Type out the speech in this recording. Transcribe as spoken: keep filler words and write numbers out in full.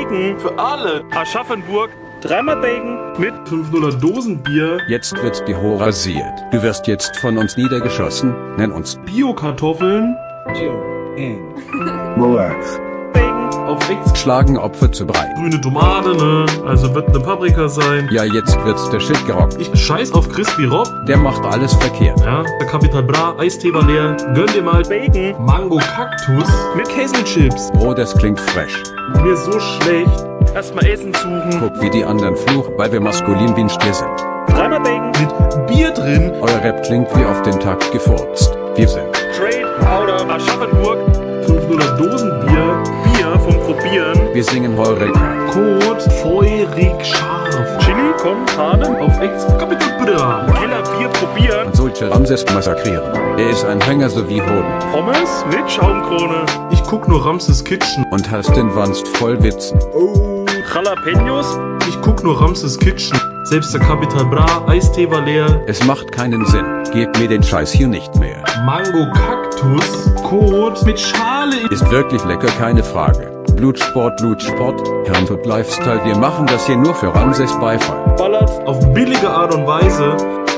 Bacon. Für alle. Aschaffenburg. Dreimal Bacon mit fünf nuller Dosenbier. Jetzt wird die Ho rasiert. Du wirst jetzt von uns niedergeschossen. Nenn uns Bio-Kartoffeln. Relax. Bacon. Auf Ex. schlagen Opfer zu Brei. Grüne Tomate, ne? Also wird eine Paprika sein. Ja, jetzt wird der Shit gerockt. Ich scheiß auf Crispy Rob. Der macht alles verkehrt. Ja, der Capital Bra, Eistee war leer. Gönn dir mal Bacon Mango Kaktus mit Käsechips. Oh, das klingt fresh. Mir ist so schlecht. Erstmal Essen suchen. Guck, wie die anderen fluchen, weil wir maskulin wie ein Stier sind. Dreimal Bacon. Mit Bier drin. Euer Rap klingt wie auf den Takt gefurzt. Wir sind Trade Powder. Aschaffenburg. fünf nuller Dosenbier. Bier vom Probieren. Wir singen Heureka. Kot feurig scharf. Chili con Carne. Auf Ex Capital Bra. Keller Bier probieren. Man sollte Ramses massakrieren. Er ist ein Hänger so wie Hoden. Pommes mit Schaumkrone. Ich guck nur Ramses Kitchen. Und hast den Wanst voll Witzen. Oh. Jalapenos. Ich guck nur Ramses Kitchen. Selbst der Capital Bra, Eistee war leer. Es macht keinen Sinn. Gebt mir den Scheiß hier nicht mehr. Mango Kaktus. Kot mit Schale. Ist wirklich lecker, keine Frage. Blutsport, Blutsport, Herrntod Lifestyle. Wir machen das hier nur für Ramses Beifall. Ballert. Auf billige Art und Weise.